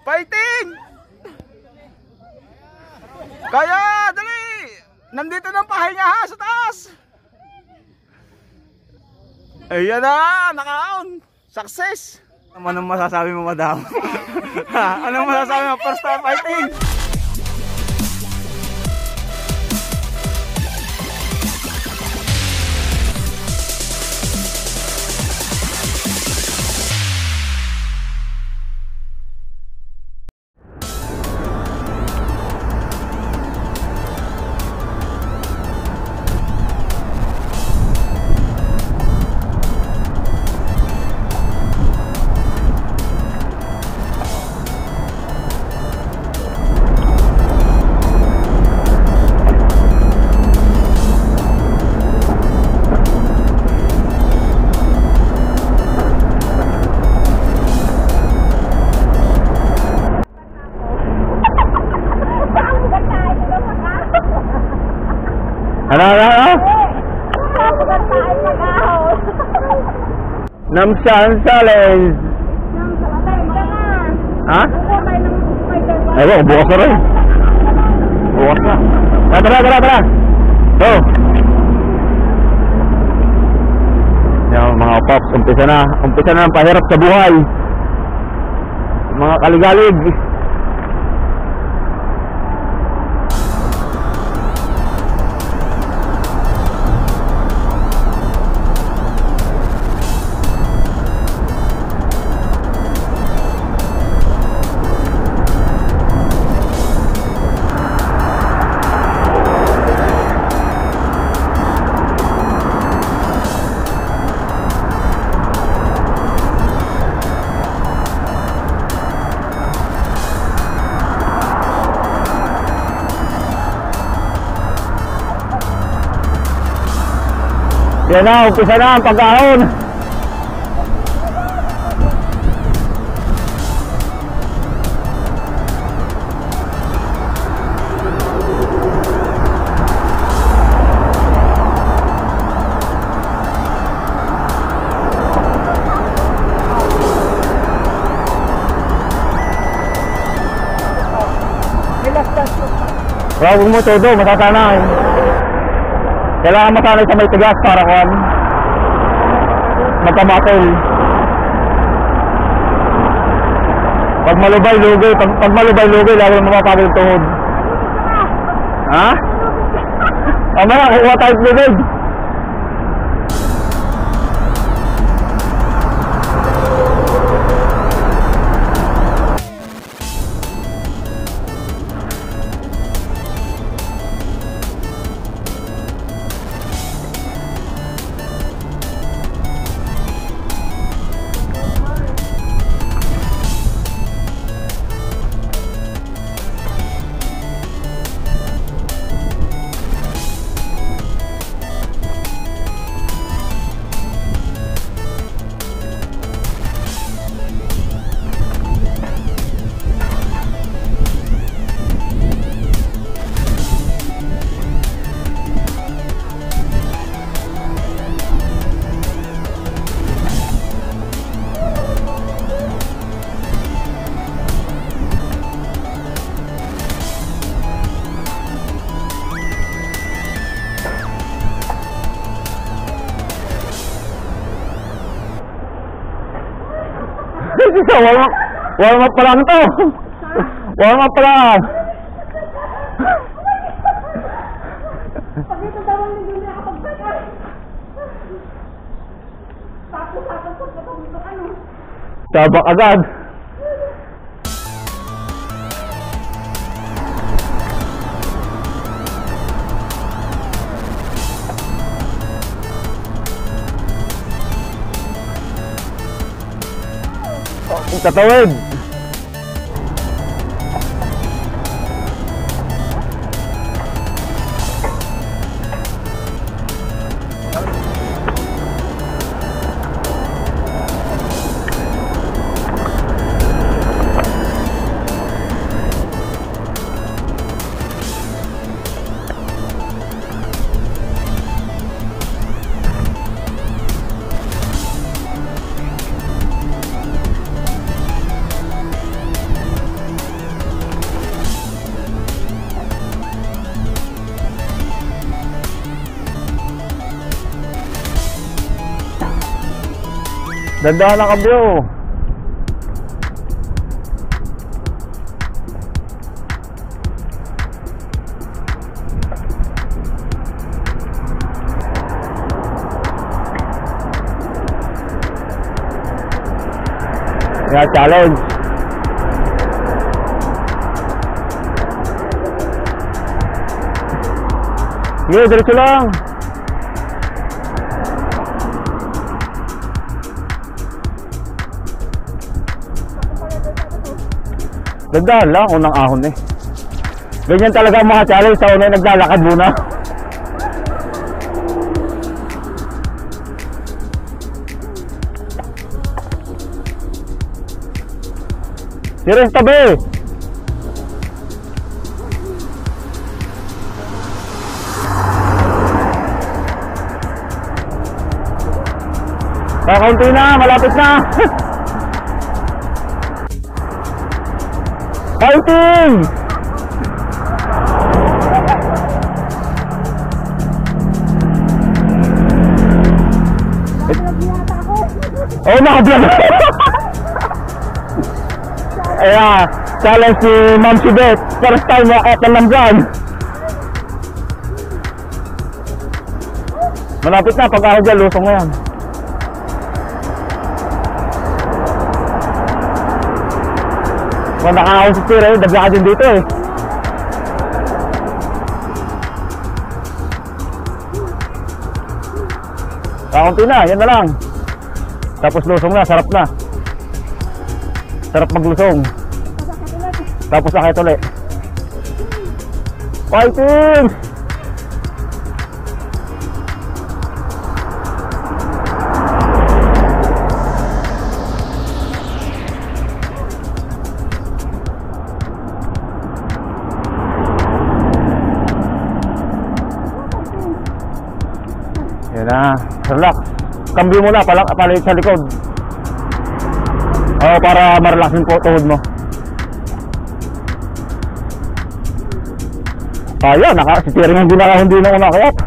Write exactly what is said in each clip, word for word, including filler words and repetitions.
Fighting! Kaya, dali! Nandito ng pahinga ha sa taas! Ayan na! Nakaon! Success! Anong masasabi mo, madam? Anong masasabi mo? First time fighting! Ano, ano, ano? Namsan challenge. Ha? Ewan, bukas na rin. Bukas na. Tara, tara, tara, tara. Go. Yan, mga pops, umpisa na. Umpisa na ang pahirap sa buhay. Mga kaligalig. Yan na, umpisa na ang pag-ahon. Huwag mo todo, matatanay. Kailangan masanay sa may tigas para kung magkamakil. Pag malubay-lugay, pag, pag malubay-lugay, lalo mapapagil tuhod. Ha? Mamaya, kukuha tayo lugay. Warm up, warm up pa lang to. Warm up pa lang. Pag ito daw ang hindi na kapag-bayan. Tapos-tapos ko pa dito ano. Sabak agad. Tatawid. Dandahan ang kabyo. Kaya challenge. Sige, diretso lang. Dandahan lang, unang ahon eh. Ganyan talaga ang mga challenge sa una naglalakad muna. Sires tabi. Kakaunti na, malapit na. Fighting! Oh, nakablog. Ayan, challenge si Ma'am Sibet. First time walkout ng Lamban. Malapit na, pag ako dyan, lusong na yan. Kung nakakawin si Tira eh, dagla ka din dito eh. Kakunti na, yan na lang. Tapos lusong na, sarap na. Sarap maglusong. Tapos sakit ulit. Fighting! Yan na, relax. Cambio muna, palang palit sa likod. Oh, para ma-relaxin po tuhod mo. Ayan, naka, si Tiring hindi nakahundi ng una kaya.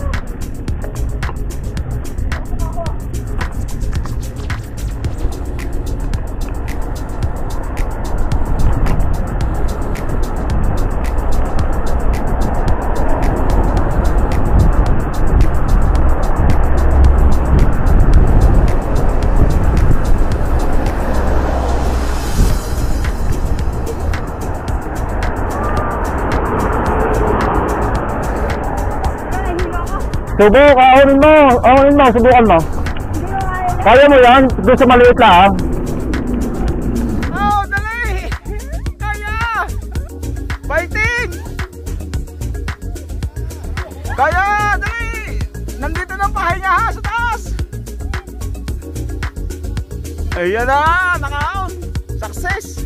Subuk, ahonin mo, ahonin mo, subukan mo. Kaya mo yan, doon sa maliit lang. Oh, dali! Kaya! Fighting! Kaya, dali! Nandito ng pahay niya ha, sa taas! Ayan na, nakaon! Success!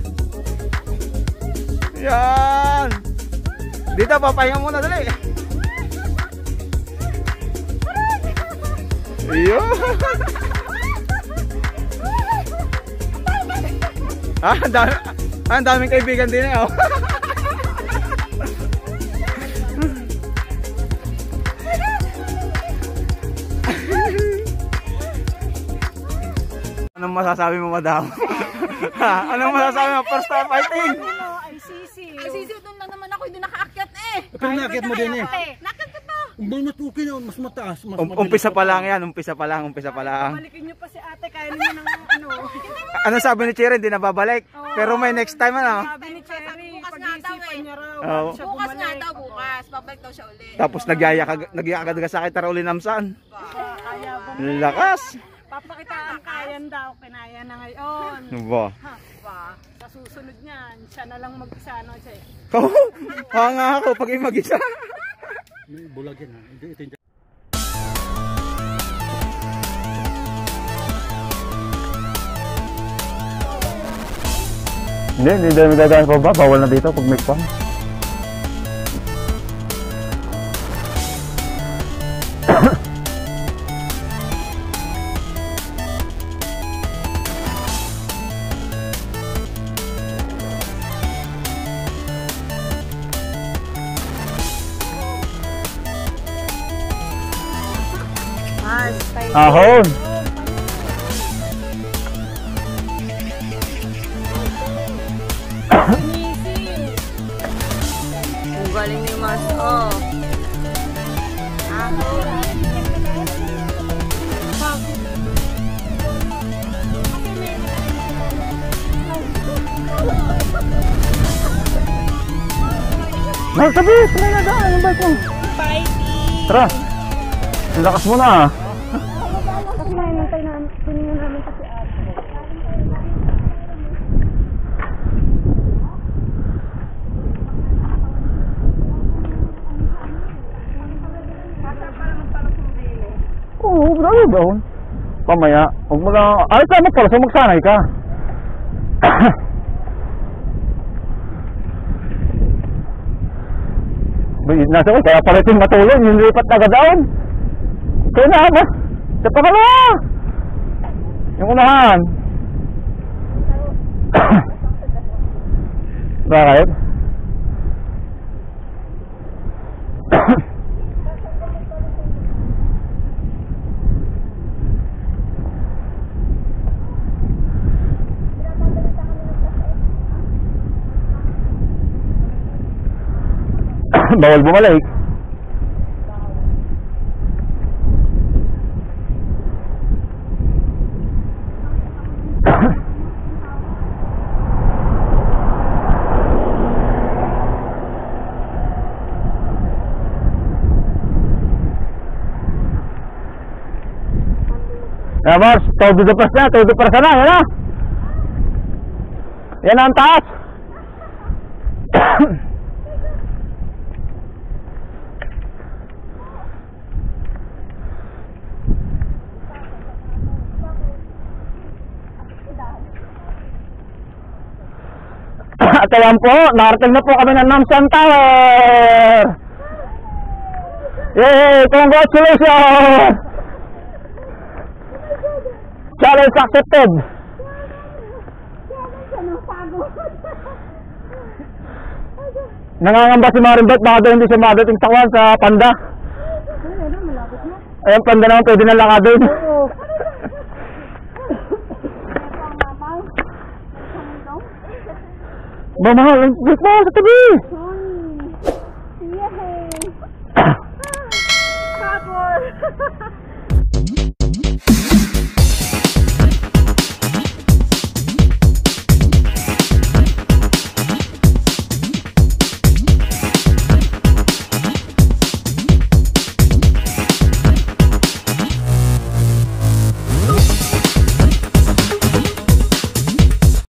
Yan! Dito, papahinga muna, dali! Iyo. Ah, ang dami, ah, ang daming kaibigan din eh. Oh. Anong masasabi mo, madam? Anong masasabi mo? First time fighting? Ay, sisi. Ay, sisi, doon lang naman ako, hindi nakaakyat eh. Pero nakakit mo din eh. Nakaakyat ka to. Mas okay na, mas mataas. Mas Um, umpisa pa lang yan, umpisa pa lang, umpisa pa lang. Balikin niyo pa si ate, kaya niyo ng ano. Ano sabi ni Cherry, hindi na babalik. Pero may next time ano. Sabi ni Cherry, Bukas nga daw pag-iisipan eh. niya raw. Oo. Siya Bukas nga bumalik. daw, bukas. Babalik daw siya ulit. Tapos nagyaya ka, nagyaya ka sa akin, tara uli namsaan. Kaya bumalik. Lakas. Papakita ang kayan daw, kinaya na ngayon. Ba. Ha, ba? Sa susunod niyan, siya na lang mag-isa no, siya. Oh, hanga ako pag mag-isa. May bulag yan ha. Hindi, ito yung... Hindi, hindi dahil magdadaan pa ba? Bawal na dito pag may pang. Ahon! Mahal sabi, tumay na daan yung bike mo. Fighting! Tara. Ang lakas mo na ah. Kasi nainantay na, tuningan namin kasi ate. Oo, grabe ba? Pamaya, huwag mo lang, ay ka mo pala, so magsanay ka. Nasa ko, kaya pala ito matulog, yung lipat na gadaon. Kaya na ba? Sa pangalawa! Yung unahan. Bakit? Bawal bumalik. Ya Mars, todo de pas na, todo para sana, yan na. Yan na ang taas. At ayan po, nakarating na po kami ng Namsan Tower. Yay! Congratulations! Challenge accepted. Nangangamba si Marimbet, baka daw hindi siya madating takwan sa panda. Ayan, panda naman pwede na lakadin. Ba, mahal, ang bit mo sa tabi.